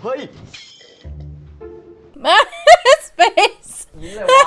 เฮ้ย Space ยิ้มเลยวะ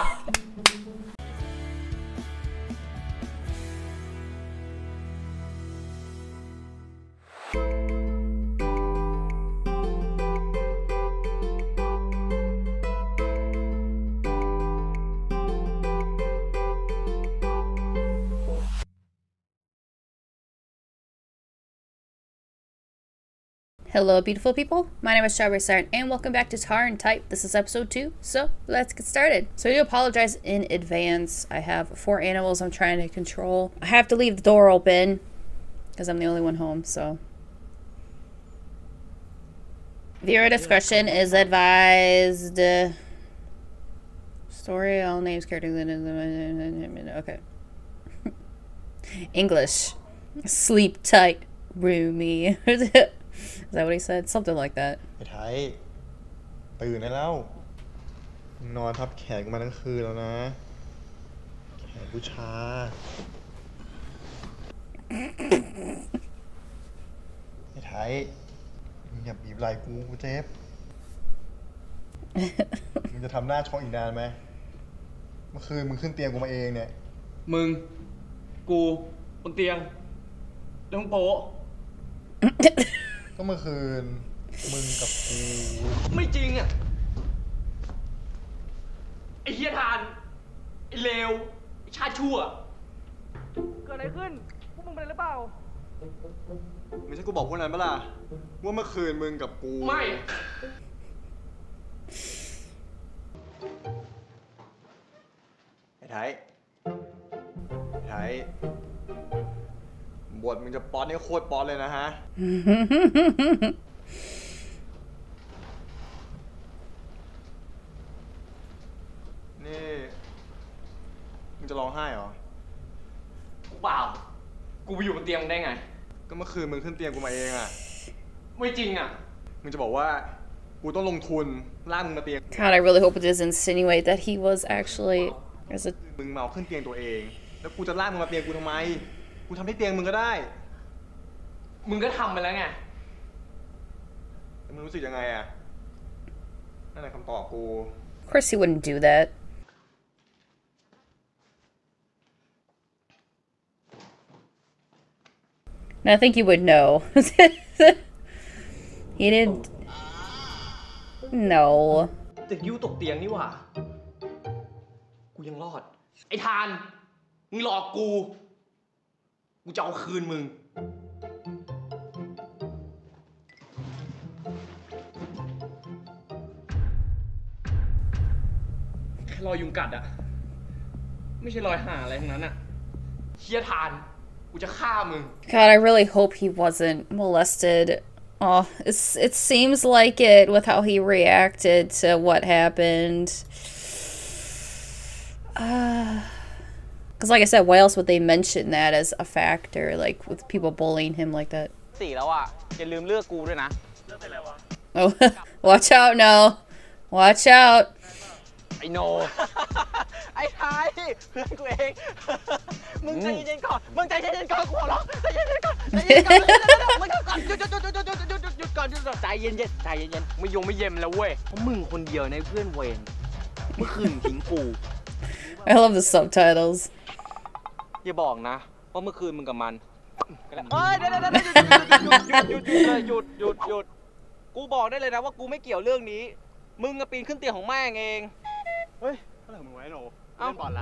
Hello beautiful people, my name is Strawberry Siren and welcome back to Tar and Type. This is episode 2, so let's get started. So I do apologize in advance. I have 4 animals I'm trying to control. I have to leave the door open because I'm the only one home, so. Viewer discretion is advised. Story, all names, characters, okay. English. Sleep tight, roomy. Is that what he said? Something like that. ไอ้ไทยตื่นได้แล้วนอนทับแขนกูมาทั้งคืนแล้วนะแขนกูชาไอ้ไทยมึงอย่าบีบไหล่กูเจ็บมึงจะทำหน้าช็อกอีกนานไหมเมื่อคืนมึงขึ้นเตียงกูมาเองเนี่ยมึงกูบนเตียงแล้วมึงโป๊ะก็เมื่อคืนมึงกับกูไม่จริงอ่ะไอ้เหี้ยทานไอ้เลวไอ้ชาติชั่วเกิดอะไรขึ้นพวกมึงเป็นอะไรหรือเปล่าไม่ใช่กูบอกพวกนั้นปะล่ะว่าเมื่อคืนมึงกับกูไม่ไอ้ไทยบทมึงจะป๊อตนี่โคตรป๊อตเลยนะฮะนี่มึงจะร้องไห้เหรอกูเปล่ากูไปอยู่บนเตียงมึงได้ไงก็เมื่อคืนมึงขึ้นเตียงกูมาเองอะไม่จริงอะมึงจะบอกว่ากูต้องลงทุนลากมึงมาเตียง God, I really hope it doesn't insinuate that he was actually as a มึงเมาขึ้นเตียงตัวเองแล้วกูจะลากมึงมาเตียงกูทำไมกูทำให้เตียงมึงก็ได้มึงก็ทำไปแล้วไงแต่มึงรู้สึกยังไงอะนั่นแหละคำตอบกู Of course he wouldn't do that. And I think you would know. He didn't. No. แต่ยิ้วตกเตียงนี่หว่ากูยังรอดไอ้ทานมึงหลอกกูจะเอาคืนมึงแค่รอยยุงกัดอะไม่ใช่รอยห่าอะไรทั้งนั้นอะเฮียทานกูจะฆ่ามึง God, I really hope he wasn't molested. Oh, it seems like it with how he reacted to what happened. Because like I said, why else would they mention that as a factor, like with people bullying him like that? 4แล้วอ่ะอย่าลืมเลือกกูด้วยนะเลือกไปแล้ววะ Oh, watch out, no. Watch out. ไอโนไอ้ทายเพื่อนกูเองมึงใจเย็นๆก่อนมึงใจเย็นๆก่อนกูขอร้องใจเย็นๆก่อนใจเย็นๆก่อนมึงก่อนหยุดก่อนใจเย็นๆไม่เย็นแล้วเว้ยเพราะมึงคนเดียวในเพื่อนเวรเมื่อคืนทิ้งกู I love the subtitles. อย่าบอกนะว่าเมื่อคืนมึงกับมันเฮ้ยเดี๋ยวหยุดกูบอกได้เลยนะว่ากูไม่เกี่ยวเรื่องนี้มึงอะปีนขึ้นเตียงของแม่เองเฮ้ยอะไรของมึงไว้โนเล่นบอลละ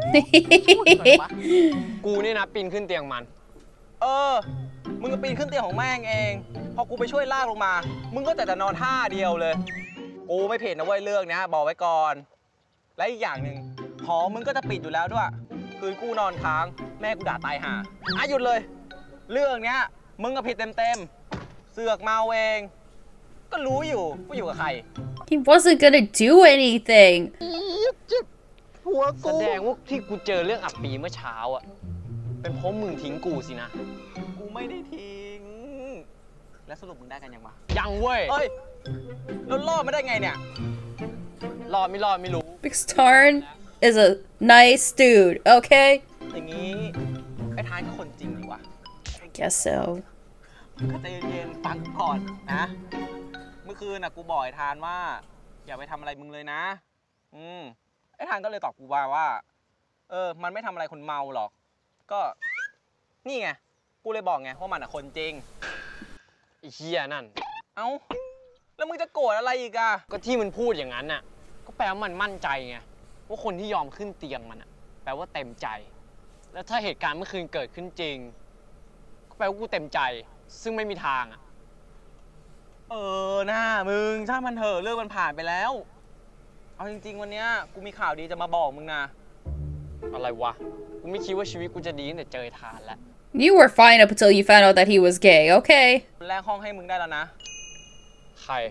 กูนี่นะปีนขึ้นเตียงมันมึงก็ปีนขึ้นเตียงของแม่เองพอกูไปช่วยลากลงมามึงก็แต่นอนท่าเดียวเลยกูไม่ผิดนะเว้ยเรื่องนี้บอกไว้ก่อนและอีกอย่างหนึ่งหอมึงก็จะปิดอยู่แล้วด้วยคืนกูนอนค้างแม่กูด่าตายห่าหยุดเลยเรื่องเนี้ยมึงก็ผิดเต็มเสือกเมาเองก็รู้อยู่ว่าอยู่กับใคร He wasn't gonna do anything. หัวกูแสดงว่าที่กูเจอเรื่องอับปีเมื่อเช้าอ่ะเป็นเพราะมึงทิ้งกูสินะกูไม่ได้ทิ้งแล้วสรุปมึงได้กันยังวะยังเว้ยแล้วรอดไม่ได้ไงเนี่ยรอดไม่รู้ Because Tarn is a nice dude, okay? อย่างนี้ไอ้ทานคนจริงหรือวะ I guess so. ก็ใจเย็นๆฟังก่อนนะเมื่อมื่อคืนน่ะกูบอกไอ้ทานว่าอย่าไปทำอะไรมึงเลยนะไอ้ทานก็เลยตอบกูว่ามันไม่ทำอะไรคนเมาหรอกก็นี่ไงกูเลยบอกไงว่ามันคนจริงไอ้เหี้ยนั่นเอ้าแล้วมึงจะโกรธอะไรอีกอะก็ที่มันพูดอย่างนั้นน่ะก็แปลว่ามันมั่นใจไงว่าคนที่ยอมขึ้นเตียงมันอ่ะแปลว่าเต็มใจแล้วถ้าเหตุการณ์เมื่อคืนเกิดขึ้นจริงก็แปลว่ากูเต็มใจซึ่งไม่มีทางอ่ะหน้ามึงช่างมันเถอะเรื่องมันผ่านไปแล้วเอาจริงๆวันเนี้ยกูมีข่าวดีจะมาบอกมึงนะอะไรวะกูไม่คิดว่าชีวิตกูจะดีตั้งแต่เจอทานแล้ว You were fine up until you found out that he was gay, okay? แลกห้องให้มึงได้แล้วนะใคร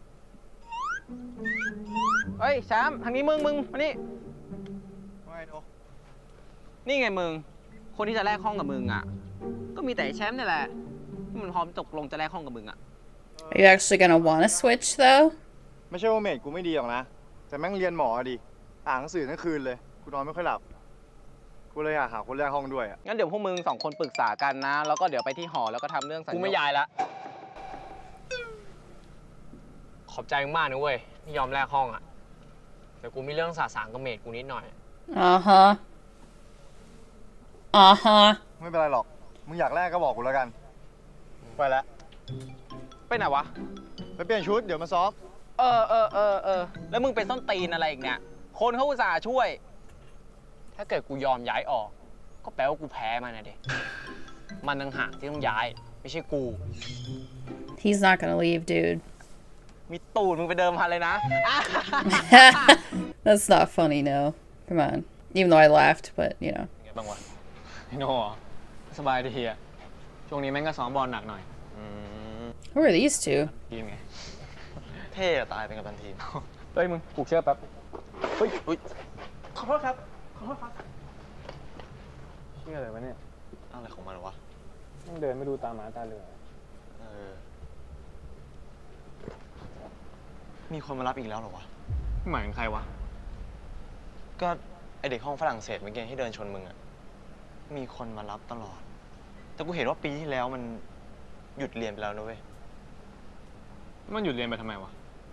เฮ้ยแชมป์ทางนี้มึงมานี่ว่าไงโนนี่ไงมึงคนที่จะแลกห้องกับมึงอ่ะก็มีแต่แชมป์นี่แหละที่มันพร้อมตกลงจะแลกห้องกับมึงอ่ะ Are you actually gonna wanna switch though? ไม่ใช่ว่าเมทกูไม่ดีหรอกนะแต่แม่งเรียนหมอดิอ่านหนังสือทั้งคืนเลยกูนอนไม่ค่อยหลับกูเลยอยากหาคนแลกห้องด้วยงั้นเดี๋ยวพวกมึง2 คนปรึกษากันนะแล้วก็เดี๋ยวไปที่หอแล้วก็ทำเรื่องสัญญากูไม่ย้ายละขอบใจมากนะเว้ยที่ยอมแลกห้องอ่ะแต่กูมีเรื่องสาสางกับเมทกูนิดหน่อยไม่เป็นไรหรอกมึงอยากแลกก็บอกกูแล้วกันไปแล้วไปไหนวะไปเปลี่ยนชุดเดี๋ยวมาซ้อมแล้วมึงเป็นต้นตีนอะไรอีกเนี่ยคนเขาอุตส่าห์ช่วยถ้าเกิดกูยอมย้ายออกก็แปลว่ากูแพ้มันนะเด็มันต่างหากที่ต้องย้ายไม่ใช่กู He's not gonna leave, dude. มีตูดมึงไปเดิมพันเลยนะ That's not funny, no. Come on. Even though I laughed, but you know. ไงบ้างวะพี่โน่สบายดีอ่ะช่วงนี้แม่งก็ซ้อมบอลหนักหน่อย Who are these two? ทีมไงเท่ตายเป็นกัปตันทีมเฮ้ยมึงผูกเชือกแป๊บเฮ้ยขอโทษครับเชื่ออะไรวะเนี่ยอะไรของมันวะต้องเดินไม่ดูตาหมาตาเรือมีคนมารับอีกแล้วเหรอวะหมายถึงใครวะก็ไอเด็กห้องฝรั่งเศสเมื่อกี้ที่เดินชนมึงอะมีคนมารับตลอดแต่กูเห็นว่าปีที่แล้วมันหยุดเรียนไปแล้วนะเว้ยมันหยุดเรียนไปทำไมวะ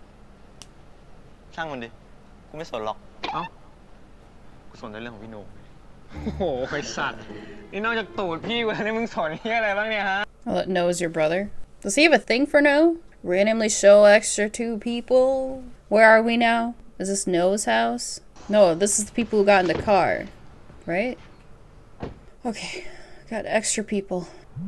ช่างมันดิกูไม่สนหรอกเอ้ากูสนในเรื่องของพี่โน่โอ้โหไอ้สัตว์นี่นอกจากตูดพี่กูแล้วนี่มึงสอนเหี้ยอะไรบ้างเนี่ยฮะ Well, No is your brother. Does he have a thing for No? Randomly show extra 2 people. Where are we now? Is this No's house? No, this is the people who got in the car, right? Okay, got extra people.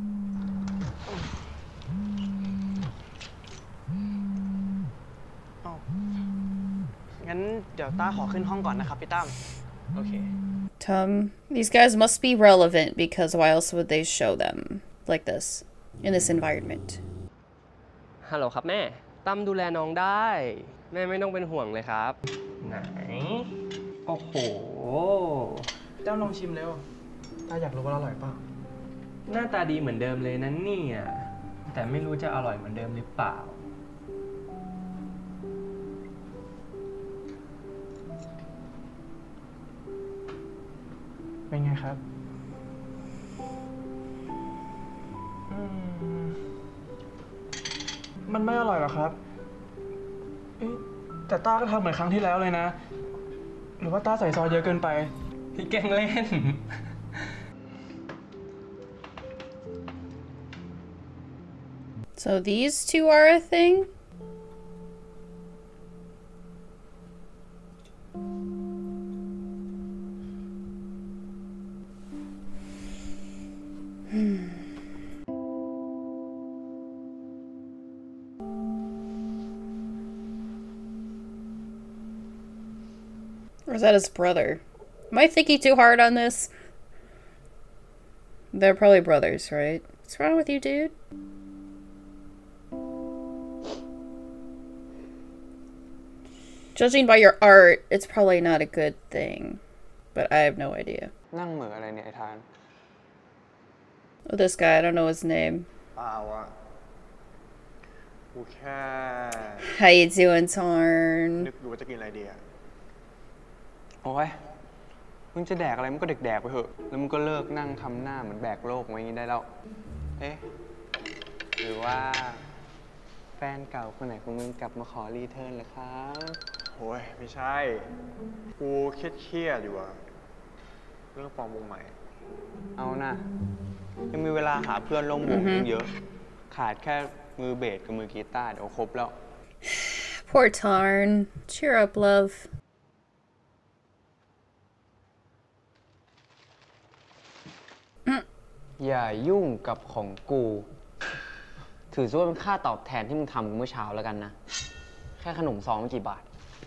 งั้นเดี๋ยวต้าขอขึ้นห้องก่อนนะครับพี่ตั้มโอเค These guys must be relevant because why else would they show them like this in this environment? ฮัลโหลครับแม่ตั้มดูแลน้องได้แม่ไม่ต้องเป็นห่วงเลยครับไหนโอ้โหเจ้าลองชิมเร็วต้าอยากรู้ว่าอร่อยเปล่าหน้าตาดีเหมือนเดิมเลยนะเนี่ยแต่ไม่รู้จะอร่อยเหมือนเดิมหรือเปล่าเป็นไงครับมันไม่อร่อยหรอครับแต่ต้าก็ทำเหมือนครั้งที่แล้วเลยนะหรือว่าต้าใส่ซอสเยอะเกินไปพี่แกล้งเล่น So these two are a thing? Or is that his brother? Am I thinking too hard on this? They're probably brothers, right? What's wrong with you, dude? Judging by your art, it's probably not a good thing. But I have no idea. นั่งเหมืออะไรเนี่ยไอ้ทาน Oh, this guy, I don't know his name. กูแค่ How you doing, Tarn? นึกดูว่าจะกินอะไรดีอะโอ้ยมึงจะแดกอะไรมึงก็แดกไปเถอะแล้วมึงก็เลิกนั่งทำหน้าเหมือนแบกโลกไว้อย่างนี้ได้แล้วเอ๊ะหรือว่านเก่าคนไหนของมึงกลับมาขอรีเทิร์นเหรอครับโอ้ยไม่ใช่ กูเครียดอยู่อะเรื่องฟอร์มวงใหม่เอานะยังมีเวลาหาเพื่อนร่วมวงตั้งเยอะ ขาดแค่มือเบสกับมือกีตาร์เดี๋ยวครบแล้ว Poor Tarn. Cheer up, love. อย่ายุ่งกับของกู ถือซะว่าเป็นค่าตอบแทนที่มึงทำกูเมื่อเช้าแล้วกันนะ แค่ขนมซองไม่กี่บาท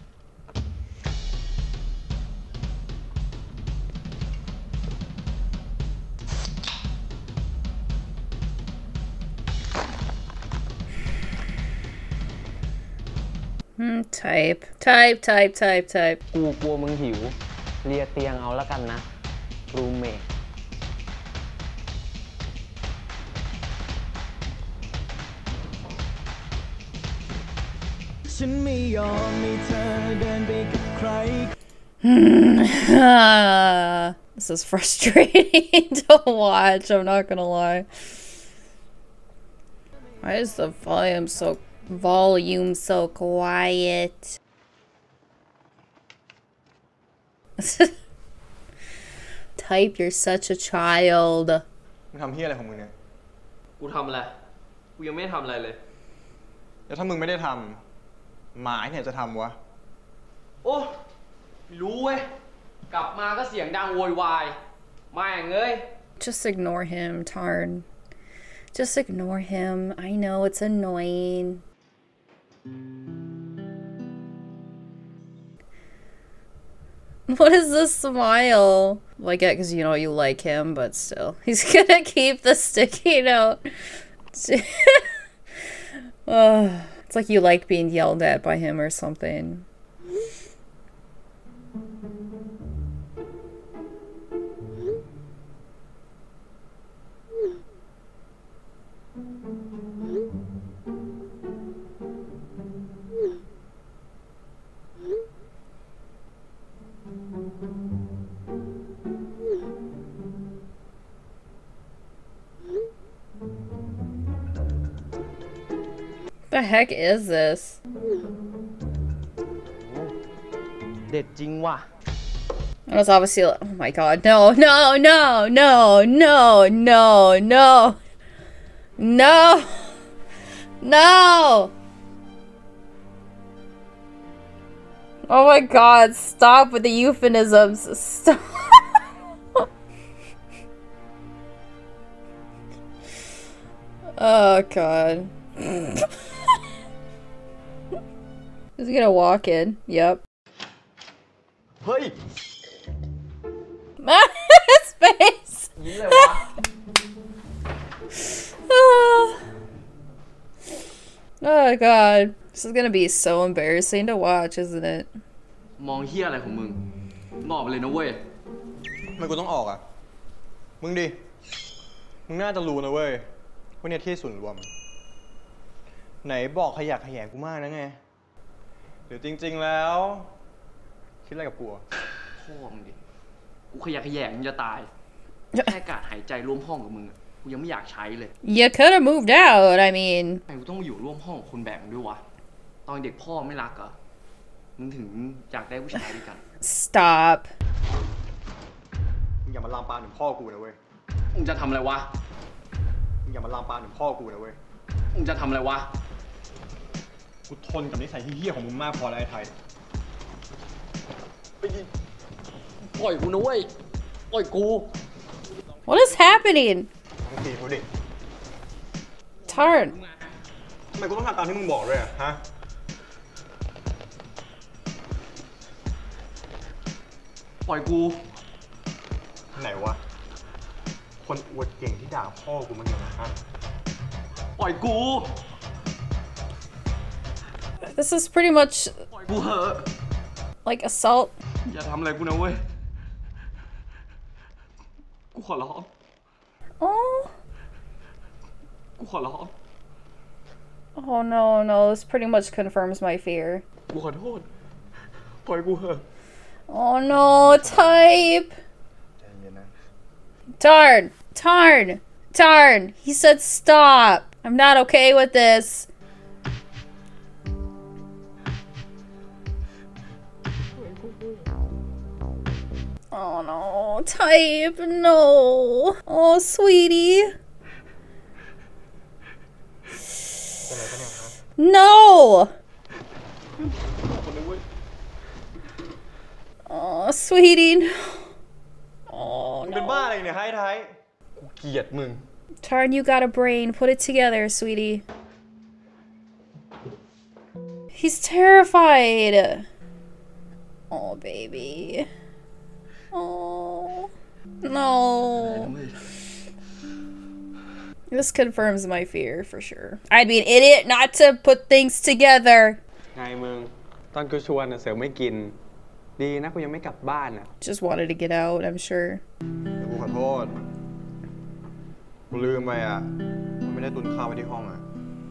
Type. กูกลัวมึงหิว เลียเตียงเอาแล้วกันนะรูเมทฉันไม่ยอมให้เธอเดินไปกับใคร This is frustrating to watch, I'm not gonna lie. Why is the volume so quiet? Type, you're such a child. มึงทำเฮียอะไรของมึงเนี่ยกูทำอะไร กูยังไม่ได้ทำอะไรเลยแล้วถ้ามึงไม่ได้ทำหมายเนี่ยจะทำวะโอ้ไม่รู้เว้ย กลับมาก็เสียงดังโวยวายแม่งเอ้ย Just ignore him, Tarn. Just ignore him. I know it's annoying. What is this smile? Well, I get because you know you like him, but still. He's gonna keep the sticky note. It's like you like being yelled at by him or something. The heck is this? เด็ดจริงว่ะ It was obviously like, oh my god, no, no, no, no, no, no, no, no, no. Oh my god, stop with the euphemisms. Stop. Oh god. Is he gonna walk in? Yep. เฮ้ย His face. ยิ้มเลยวะ Oh god. This is gonna be so embarrassing to watch, isn't it? มองเฮียอะไรของมึงงอกไปเลยนะเว้ยทำไมกูต้องออกอ่ะ มึงดิ มึงน่าจะรู้นะเว้ยว่าเนี่ยที่ศูนย์รวม ไหนบอกขยะแขยงกูมากนะไงหรือจริงๆแล้ว คิดอะไรกับกูอะพ่อมึงดิ กูขยะแขยงมึงจะตาย แค่อากาศหายใจร่วมห้องกับมึงอะกูยังไม่อยากใช้เลย You could have moved out, I mean. ทำไมกูต้องมาอยู่ร่วมห้องกับคนแบบมึงด้วยวะ ตอนเด็กพ่อไม่รักเหรอ มึงถึงอยากได้ผู้ชายด้วยกัน Stop. มึงอย่ามาลามปามถึงพ่อกูนะเว้ยมึงจะทำอะไรวะมึงอย่ามาลามปามถึงพ่อกูนะเว้ยมึงจะทำอะไรวะกูทนกับนิสัยเฮี้ยๆของมึงมากพอแล้วไอ้ไทยปล่อยกูนะเว้ย ปล่อยกู What is happening? ทั้งทีเขาดิ Tarn. ทำไมกูต้องทำตามที่มึงบอกด้วยอะฮะปล่อยกูไหนวะ คนอวดเก่งที่ด่าพ่อกูมันยังไงฮะปล่อยกู This is pretty much ปล่อยกูเหอะ like assault. อย่าทำอะไรกูนะเว้ย กูขอร้อง Oh. กูขอร้อง Oh no, no, this pretty much confirms my fear. กูขอโทษ ปล่อยกูเหอะ Oh no, type. ใจเย็นนะ Tarn. He said stop. I'm not okay with this. Oh no, Type, no. Oh, sweetie. No. Oh, sweetie. No. Oh มึงเป็นบ้า no. อะไรเนี่ยไฮไทยกูเกลียดมึง Tarn, you got a brain. Put it together, sweetie. He's terrified. Oh, baby. Oh. No. This confirms my fear for sure. I'd be an idiot not to put things together. ไงมึง ตอนกูชวนเสือไม่กิน ดีนะกูยังไม่กลับบ้านอ่ะ Just wanted to get out, I'm sure. เดี๋ยวกูขอโทษ กูลืมไปอ่ะมันไม่ได้ตุนข้าวไว้ที่ห้องอ่ะ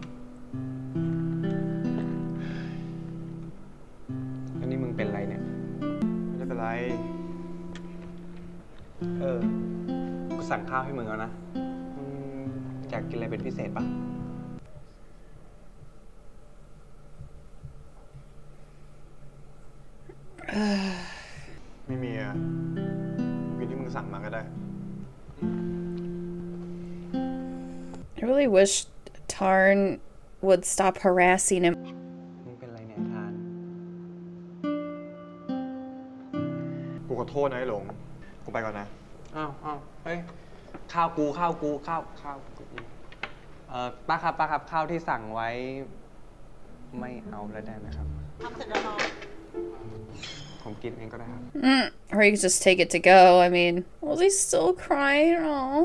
อันนี้มึงเป็นไรเนี่ยไม่ได้เป็นไรกูสั่งข้าวให้มึงแล้วนะอยากกินอะไรเป็นพิเศษปะไม่มีอ่ะกินที่มึงสั่งมาก็ได้ I really wish Tarn would stop harassing him. มึงเป็นไรเนี่ยทานกูขอโทษนะไอ้หลง กูไปก่อนนะอ้าวเฮ้ย ข้าวกูป้าครับ ข้าวที่สั่งไว้ ไม่เอาแล้วได้ไหมครับ ทำเสร็จแล้วเนาะ ผมกินเองก็ได้ครับ Or you could just take it to go. I mean, was he still crying? Oh.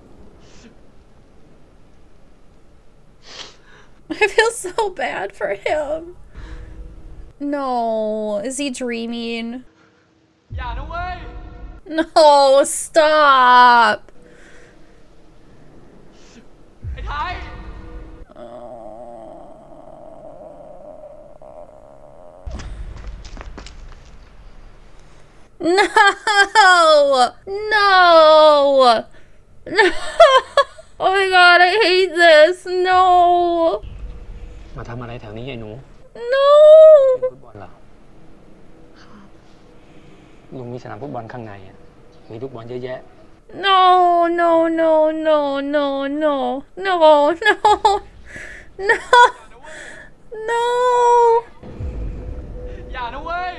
I feel so bad for him. No. Is he dreaming? อย่านะเว้ย No, stop. ไอ้ไทย No! No! No! Oh my god, I hate this. No! มาทำอะไรแถวนี้ไอ้หนู No! ฟุตบอลเหรอลุงมีสนามฟุตบอลข้างในอ่ะ มีลูกบอลเยอะแยะ No, no, no, no, no, no, no, no, no, no. อย่านะเว้ย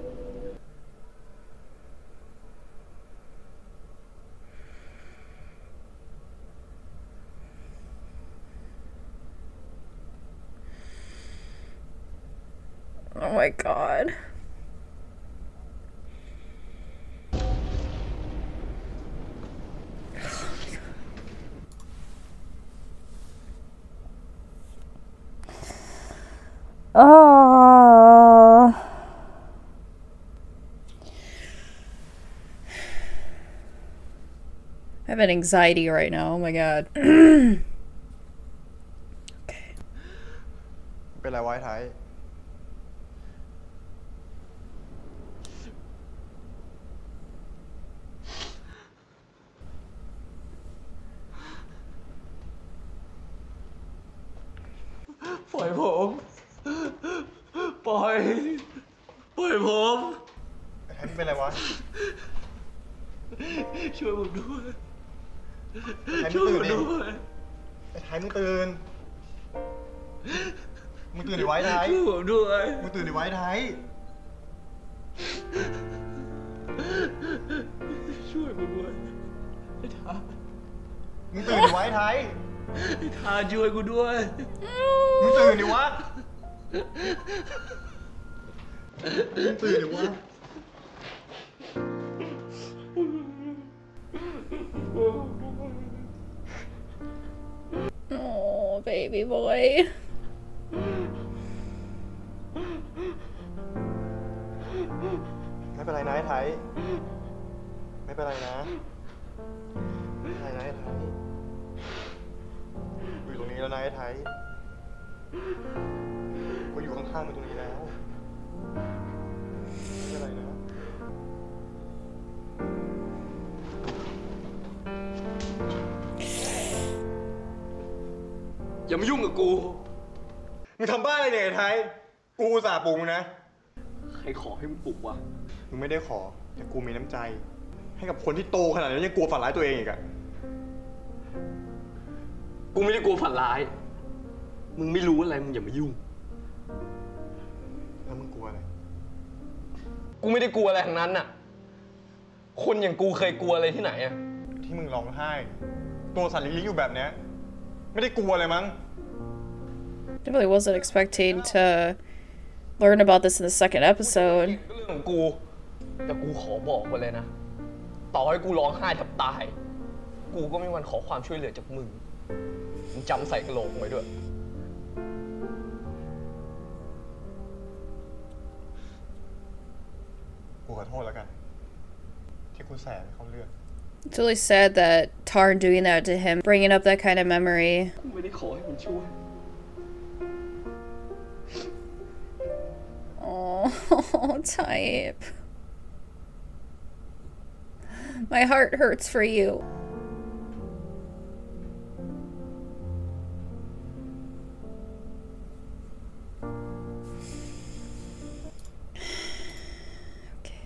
Oh my god. Oh. I have an anxiety right now. Oh my god. เป็นไรไวะไอ้ไทยปล่อยผม ปล่อยผมไอ้ไทยมึงเป็นไรวะช่วยผมด้วยไอ้ไทยมึงตื่นดิไอ้ไทยมึงตื่น มึงตื่นดิไว้ไทยช่วยผมด้วยมึงตื่นดิไว้ไทยช่วยผมด้วยไอ้ทานมึงตื่นดิไว้ไทยไอ้ทานช่วยกูด้วยมึงตื่นดิวะ มึงตื่นดิวะ Oh, baby boy. ไม่เป็นไรนะไอ้ไทย ไม่เป็นไรนะ ไม่เป็นไรนะไอ้ไทยกูอยู่ตรงนี้แล้วนะไอ้ไทยกูอยู่ข้างๆมึงตรงนี้แล้ว ไม่เป็นไรนะอย่ามายุ่งกับกูมึงทำบ้าอะไรเนี่ยไอ้ไทย กูอุตส่าห์ปลุกมึงนะใครขอให้มึงปลุกวะมึงไม่ได้ขอ แต่กูมีน้ำใจให้กับคนที่โตขนาดนี้ยังกลัวฝันร้ายตัวเองอีกอะกูไม่ได้กลัวฝันร้าย มึงไม่รู้อะไรมึงอย่ามายุ่งแล้วมึงกลัวอะไรกูไม่ได้กลัวอะไรทั้งนั้นน่ะ คนอย่างกูเคยกลัวอะไรที่ไหนอะที่มึงร้องไห้ ตัวสั่นลิกๆอยู่แบบเนี้ยไม่ได้กลัวอะไรมั้ง I really wasn't expecting to learn about this in the second episode. ก็เรื่องของกู แต่กูขอบอกไว้เลยนะ ต่อให้กูร้องไห้แทบตาย กูก็ไม่มีวันขอความช่วยเหลือจากมึง มึงจำใส่กระโหลกไว้ด้วยกูขอโทษแล้วกัน ที่กูแสบเขาเลือก It's really sad that Tarn doing that to him, bringing up that kind of memory. กูไม่ได้ขอให้มึงช่วย Oh, type. My heart hurts for you. Okay.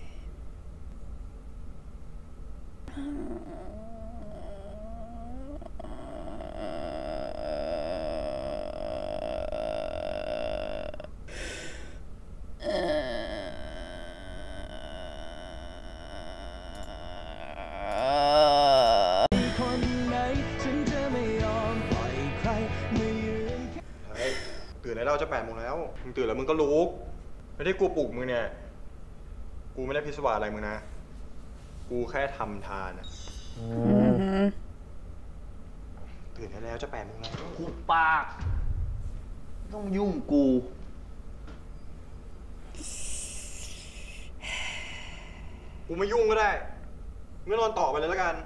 Uh, คนไหนฉันจะไม่ยอมปล่อยใครมายืนเฮ้ยตื่นได้แล้วจะ8 โมงแล้ว มึงตื่นแล้วมึงก็ลุกไม่ได้กูปลุกมึงเนี่ย กูไม่ได้พิศวาสอะไรมึงนะ กูแค่ทำทานอะ mhm. ตื่นได้แล้วจะ8 โมงแล้วกูปากไม่ต้องยุ่งกูกูไม่ยุ่งก็ได้มึงก็นอนต่อไปเลยแล้วกัน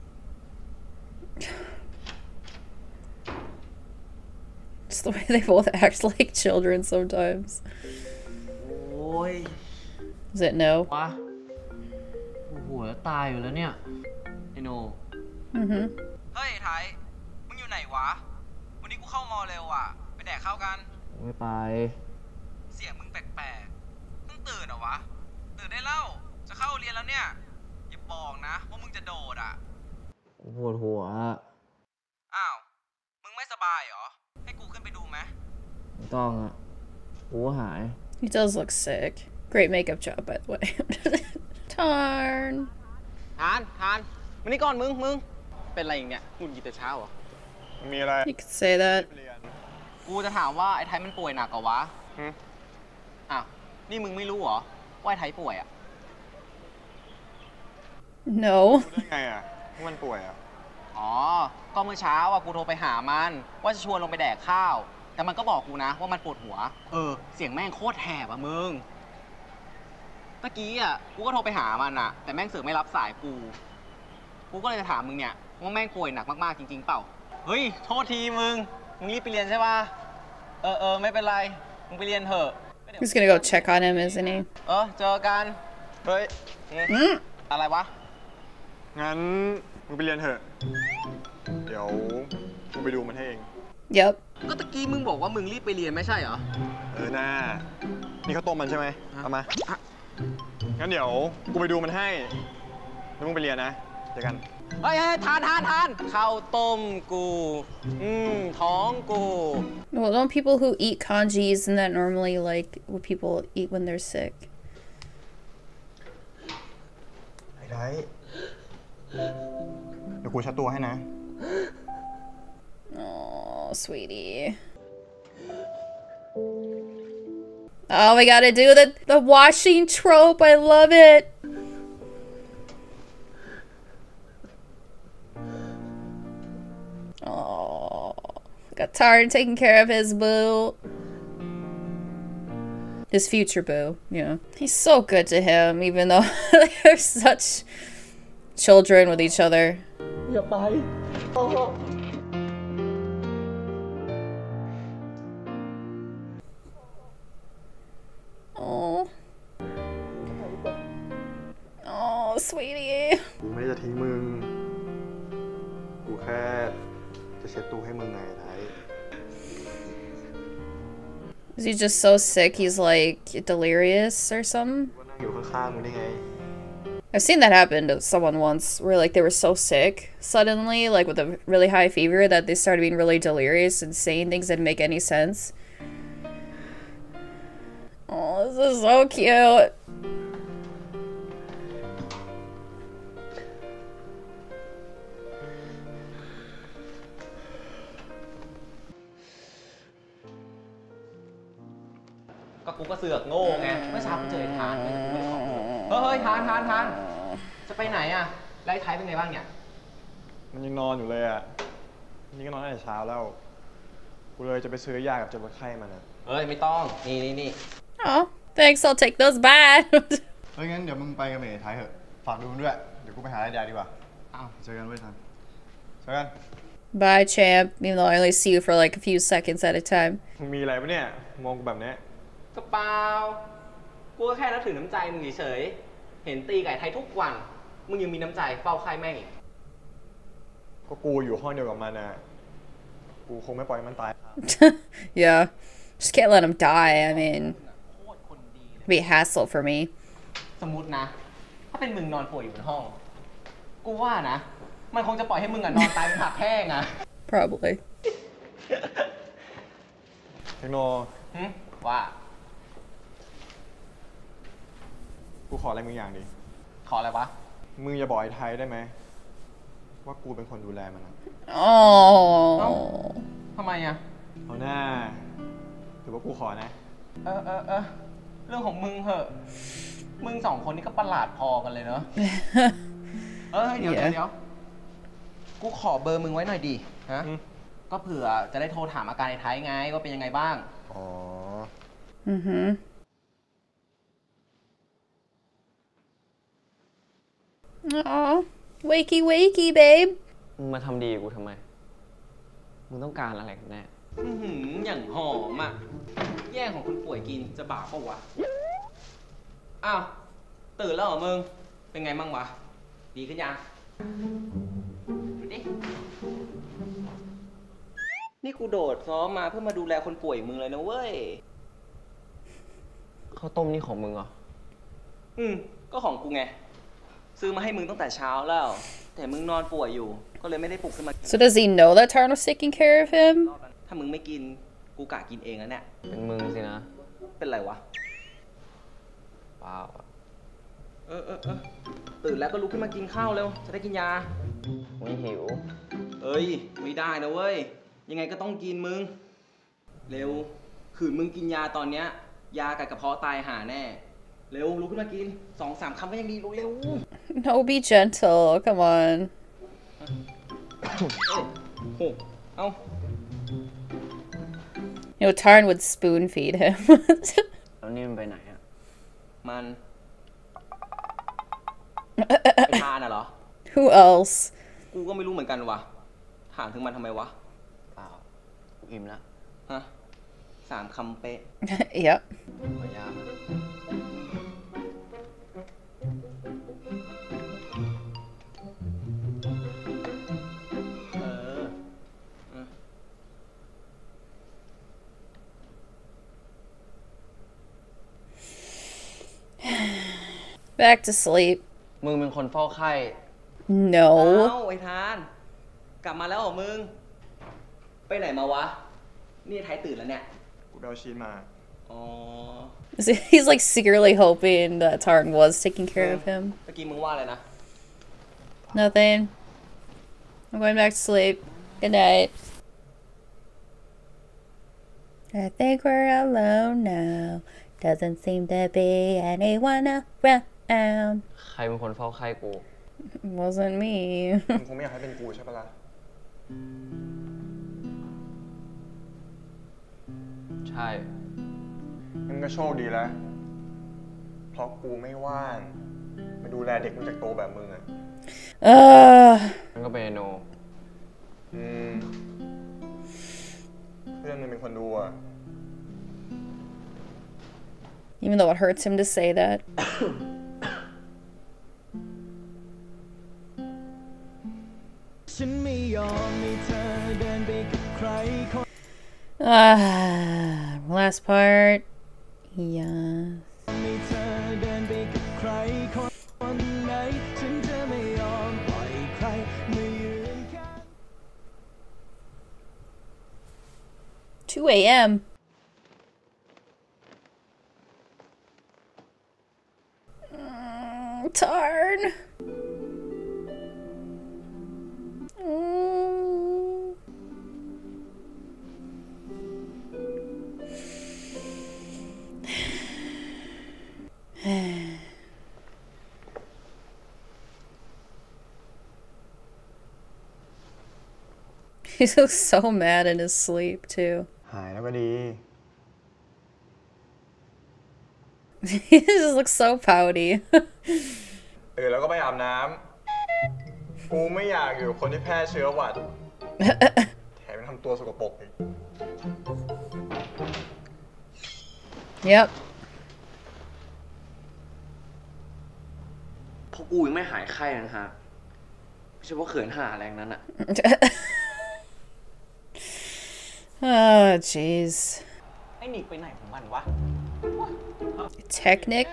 It's the way they both act like children sometimes. โอ้ย Is it no? วะกูหัวตายอยู่แล้วเนี่ย ไอโน Mm-hmm. เฮ้ยไทยมึงอยู่ไหนวะ วันนี้กูเข้ามอเร็วอ่ะ ไปแดกข้าวกันไม่ไปเสียงมึงแปลกๆเพิ่งตื่นเหรอวะ ตื่นได้แล้ว จะเข้าเรียนแล้วเนี่ย อย่าบอกนะว่ามึงจะโดดอ่ะกูปวดหัวอ้าว มึงไม่สบายเหรอ ให้กูขึ้นไปดูไหมไม่ต้องอ่ะกูหาย He does look sick. Great makeup job, by the way. Tarn. ทานมานี่ก่อนมึง เป็นอะไรอย่างเงี้ยหงุดหงิดแต่เช้าเหรอมีอะไร You could say that. เรียนกูจะถามว่าไอ้ไทยมันป่วยหนักเหรอวะหึอ้าว นี่มึงไม่รู้เหรอว่าไอ้ไทยป่วยอ่ะ No. รู้ได้ไงอ่ะว่ามันป่วยอ่ะอ๋อ ก็เมื่อเช้าอ่ะกูโทรไปหามันว่าจะชวนลงไปแดกข้าว แต่มันก็บอกกูนะว่ามันปวดหัว เสียงแม่งโคตรแหบอ่ะมึงตะกี้อ่ะกูก็โทรไปหามันอ่ะ แต่แม่งเสือกไม่รับสายกู กูก็เลยจะถามมึงเนี่ยว่าแม่งป่วยหนักมากๆจริงๆเปล่า เฮ้ย โทษทีมึงรีบไปเรียนใช่ป่ะ ไม่เป็นไร มึงไปเรียนเถอะ He's gonna go check on him, isn't he? เจอกันเฮ้ย Mm. อะไรวะงั้นมึงไปเรียนเถอะ เดี๋ยวกูไปดูมันให้เอง Yep. ก็ตะกี้มึงบอกว่ามึงรีบไปเรียนไม่ใช่เหรอหน้า นี่ข้าวต้มมันใช่ไหมเอามา งั้นเดี๋ยวกูไปดูมันให้ แล้วมึงไปเรียนนะ เจอกันเฮ้ยทานข้าวต้มกู ท้องกู Well, don't people who eat kanji, isn't that normally like what people eat when they're sick? ไอ้ไทยเดี๋ยวกูเช็ดตัวให้นะ Oh, sweetie. Oh, we gotta do the washing trope. I love it. Oh, got Tarn taking care of his boo. His future boo, yeah. He's so good to him, even though they're such children with each other. Oh. Oh, sweetie. กูไม่ได้จะทิ้งมึง กูแค่จะเช็ดตัวให้มึงไงไทย Is he just so sick he's like delirious or something? กูนั่งอยู่ข้างๆมึงได้ไง I've seen that happen to someone once where like they were so sick suddenly, like with a really high fever, that they started being really delirious and saying things that didn't make any sense. Oh, this is so cute. ก็กูก็เสือกโง่ไงเมื่อเช้ากูเจอไอ้ทานแต่กูไม่ได้ขอโทษเฮ้ยทานจะไปไหนอะแล้วไอ้ไทยเป็นไงบ้างเนี่ยมันยังนอนอยู่เลยอ่ะนี่ก็นอนตั้งแต่เช้าแล้ว กูเลยจะไปซื้อยากับจะลดไข้มันอ่ะเอ้ยไม่ต้องนี่ Oh, thanks. I'll take those. Bye. เฮ้ยงั้นเดี๋ยวมึงไปกับเมย์ท้ายเถอะ ฝากดูมันด้วย เดี๋ยวกูไปหาไอ้แดดดีกว่าอ้าวเจอกันเว้ยทันเจอกัน Bye, champ. Even though I only see you for like a few seconds at a time. มึงมีอะไรปะเนี่ย มองกูแบบเนี้ยก็เปล่ากูก็แค่นับถือน้ำใจมึงเฉยๆเห็นตีไก่ไทยทุกวัน มึงยังมีน้ำใจเฝ้าไข่แม่งอีกก็กูอยู่ห้องเดียวกับมันนะกูคงไม่ปล่อยให้มันตาย Yeah. Just can't let him die. I mean, โคตรคนดีเลย it'd be a hassle for me. สมมุตินะ ถ้าเป็นมึงนอนป่วยอยู่บนห้อง กูว่านะ มันคงจะปล่อยให้มึงอะนอนตายเป็นผักแห้งอะ Probably. เทคโนหึว่ากูขออะไรมึงอย่างดิขออะไรวะมึงอย่าบอกไอ้ไทยได้ไหมว่ากูเป็นคนดูแลมันอะ Oh. ทำไมอะเอาหน้าหรือว่ากูขอนะเเรื่องของมึงเหอะ มึงสองคนนี้ก็ประหลาดพอกันเลยเนอะ เดี๋ยว Yeah. กูขอเบอร์มึงไว้หน่อยดิฮะอืมก็เผื่อจะได้โทรถามอาการไอ้ไทยไงว่าเป็นยังไงบ้างอ๋อ Mm-hmm. Aw. Wakey, wakey, babe. มึงมาทำดีกับกูทำไม มึงต้องการอะไรกันแน่อย่างหอมอ่ะ แย่งของคนป่วยกินจะบาปปะวะ อ้าว ตื่นแล้วเหรอมึง เป็นไงบ้างวะ ดีขึ้นยัง ดูดิ นี่กูโดดซ้อมมาเพื่อมาดูแลคนป่วยมึงเลยนะเว้ยข้าวต้มนี่ของมึงเหรอก็ของกูไง ซื้อมาให้มึงตั้งแต่เช้าแล้ว แต่มึงนอนป่วยอยู่ ก็เลยไม่ได้ปลุกขึ้นมา So does he know that Tarn was taking care of him? ถ้ามึงไม่กิน กูกะกินเองแล้วเนี่ยเป็นมึงสินะเป็นไรวะเปล่าอะตื่นแล้วก็ลุกขึ้นมากินข้าวเร็ว จะได้กินยาไม่หิวเอ้ย ไม่ได้นะเว้ย ยังไงก็ต้องกินมึง เร็ว ขืนมึงกินยาตอนเนี้ย ยากัดกระเพาะตายหาแน่ เร็ว ลุกขึ้นมากิน 2-3 คำก็ยังดีเร็ว No, be gentle. Come on. โอ้เอ้า You know, Tarn would spoon feed him. แล้วนี่มันไปไหนอะมัน ไปทานเหรอ Who else? กูก็ไม่รู้เหมือนกันวะถามถึงมันทำไมวะเปล่า กูอิ่มแล้วฮะ 3 คำเป๊ะ Yep. ขอยา Back to sleep. มึงเป็นคนเฝ้าไข้ No. เอ้าไอ้ทาน กลับมาแล้วเหรอมึง ไปไหนมาวะ นี่ไทยตื่นแล้วเนี่ยกูไปเอาชีสมาอ๋อ He's like secretly hoping that Tarn was taking care of him. เมื่อกี้มึงว่าอะไรนะ Nothing. I'm going back to sleep. Good night. I think we're alone now. Doesn't seem to be anyone around. ใครเป็นคนเฝ้าไข้กู Wasn't me. มึงคงไม่อยากให้เป็นกูใช่ปะล่ะใช่มึงก็โชคดีแล้ว เพราะกูไม่ว่าง มาดูแลเด็กมึงจากโตแบบมึงอ่ะมันก็เป็นไอโนเพื่อนมึงเป็นคนดูอ่ะ Even though it hurts him to say that. ฉันไม่ยอมให้เธอเดินไปกับใครคน Last part. Yes. ให้เธอเดินไปกับใครคนไหน 2 a.m. Tarn. He looks so mad in his sleep too. หายแล้วก็ดี He just looks so pouty. แล้วก็ไปอาบน้ำกูไม่อยากอยู่กับคนที่แพร่เชื้อหวัด แถมยังทำตัวสกปรกอีก Yep. พวกกูยังไม่หายไข้นะฮะไม่ใช่ว่าเขินหาแรงนั้นอะ Oh, jeez. ไอ้หนิกไปไหนของมันวะ Technic?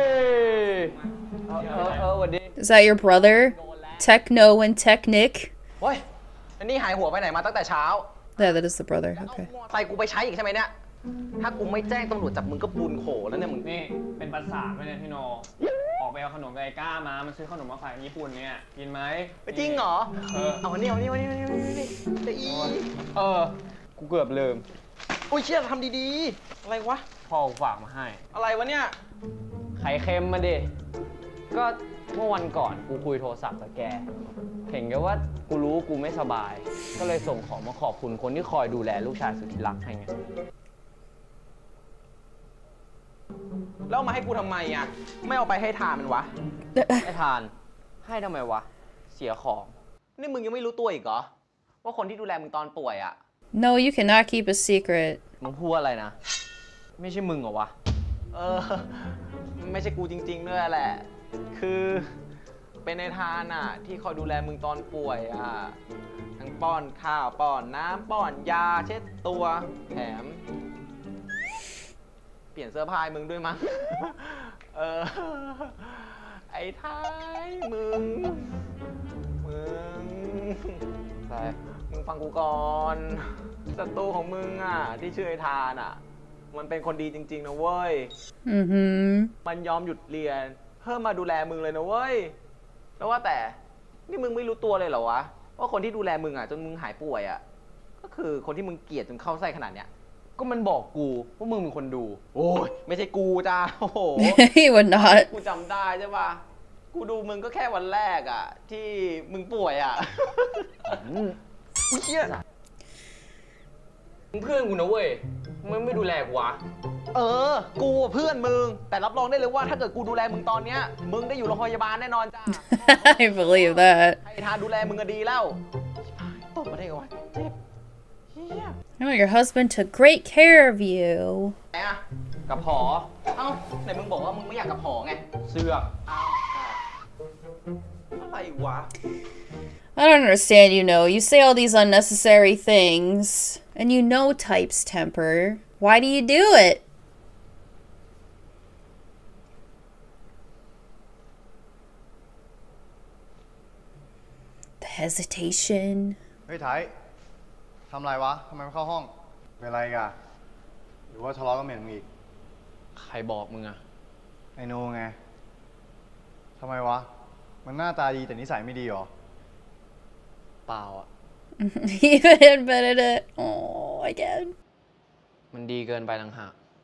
สวัสดี Is that your brother? Techno and Technic? เฮ้ยอันนี้หายหัวไปไหนมาตั้งแต่เช้า Yeah, that is the brother. Okay. ใส่กูไปใช้อีกใช่ไหมเนี่ย ถ้ากูไม่แจ้งตำรวจจับมึงก็บุญโขแล้วเนี่ยมึงนี่เป็นประสาทไปเนี่ยพี่โน ออกไปเอาขนมกับไอ้ก้ามา มันซื้อขนมมาฝากญี่ปุ่นเนี่ย กินไหมจริงเหรอ เอาอันนี้จะอีกูเกือบลืมอุ้ยเชี่ยทำดีๆ อะไรวะพ่อกูฝากมาให้อะไรวะเนี่ยไข่เค็มมาดิ ก็เมื่อวันก่อนกูคุยโทรศัพท์กับแก เห็นแกว่ากูรู้กูไม่สบาย ก็เลยส่งของมาขอบคุณคนที่คอยดูแลลูกชายสุดที่รักให้ไงแล้วเอามาให้กูทำไมอ่ะ ไม่เอาไปให้ทานมันวะไอ้ทาน ให้ทำไมวะ เสียของนี่มึงยังไม่รู้ตัวอีกเหรอ ว่าคนที่ดูแลมึงตอนป่วยอ่ะ No, you cannot keep a secret. มึงพูดอะไรนะ ไม่ใช่มึงเหรอวะไม่ใช่กูจริงๆด้วยแหละ คือเป็นในทานอ่ะ ที่คอยดูแลมึงตอนป่วยอ่ะ ทั้งป้อนข้าวป้อนน้ำป้อนยาเช็ดตัวแถม เปลี่ยนเสื้อผ้าให้มึงด้วยมั้ง ไอ้ท้ายมึงใช่มึงฟังกูก่อนศัตรูของมึงอ่ะ ที่ชื่อไอ้ทานอ่ะ มันเป็นคนดีจริงๆนะเว้ย Mm-hmm. มันยอมหยุดเรียน เพื่อมาดูแลมึงเลยนะเว้ย แล้วว่าแต่นี่มึงไม่รู้ตัวเลยเหรอวะ ว่าคนที่ดูแลมึงอ่ะจนมึงหายป่วยอ่ะ ก็คือคนที่มึงเกลียดจนเข้าไส้ขนาดเนี้ยก็มันบอกกูว่ามึงเป็นคนดูโอ้ยไม่ใช่กูจ้าโอ้โห He would not. กูจำได้ใช่ปะกูดูมึงก็แค่วันแรกอ่ะ ที่มึงป่วยอ่ะ เชี่ยมึงเพื่อนกูนะเว้ย มึงไม่ดูแลกูวะกูเพื่อนมึง แต่รับรองได้เลยว่าถ้าเกิดกูดูแลมึงตอนเนี้ย มึงได้อยู่โรงพยาบาลแน่นอนจ้า I believe that. ไอ้ทานดูแลมึงก็ดีแล้วตบมาได้ไงวะเจ็บเฮีย Oh, your husband took great care of you. ไหนอะกับหอเอ้าไหนมึงบอกว่ามึงไม่อยากกับหอไงเสือกอะไรวะ I don't understand, you know. You say all these unnecessary things, and you know Type's temper. Why do you do it? The hesitation. เฮ้ยไทยทำไรวะ ทำไมไม่เข้าห้อง เป็นไรกันหรือว่าทะเลาะกับเมียมึงอีกใครบอกมึงอะไอโนไง ทำไมวะ มันหน้าตาดีแต่นิสัยไม่ดีหรอเปล่าอะ He even admitted it. Oh, again. มันดีเกินไปต่างหาก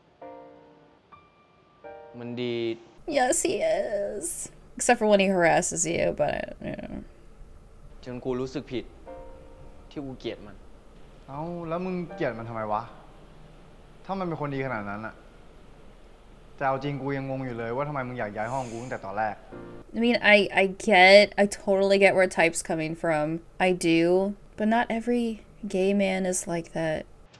มันดี Yes, he is. Except for when he harasses you, but, you know. จนกูรู้สึกผิด ที่กูเกลียดมันเอ้า แล้วมึงเกลียดมันทำไมวะ ถ้ามันเป็นคนดีขนาดนั้นอะแต่เอาจริงกูยังงงอยู่เลยว่าทำไมมึงอยากย้ายห้องกูตั้งแต่ตอนแรก I mean, I totally get where Type's coming from. I do, but not every gay man is like that.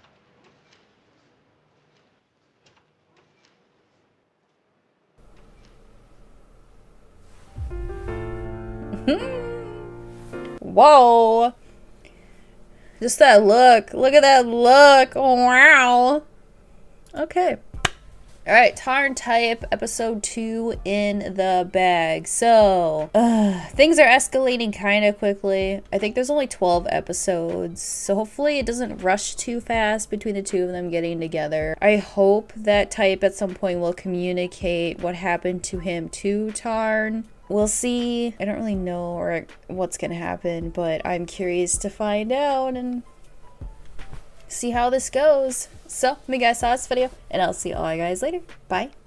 Whoa! Just that look. Look at that look. Oh, wow. Okay. Alright, Tarn Type episode 2 in the bag. So, things are escalating kind of quickly. I think there's only 12 episodes, so hopefully it doesn't rush too fast between the two of them getting together. I hope that Type at some point will communicate what happened to him to Tarn. We'll see. I don't really know or what's gonna happen, but I'm curious to find out and see how this goes. So, let me guys saw this video, and I'll see all you guys later. Bye.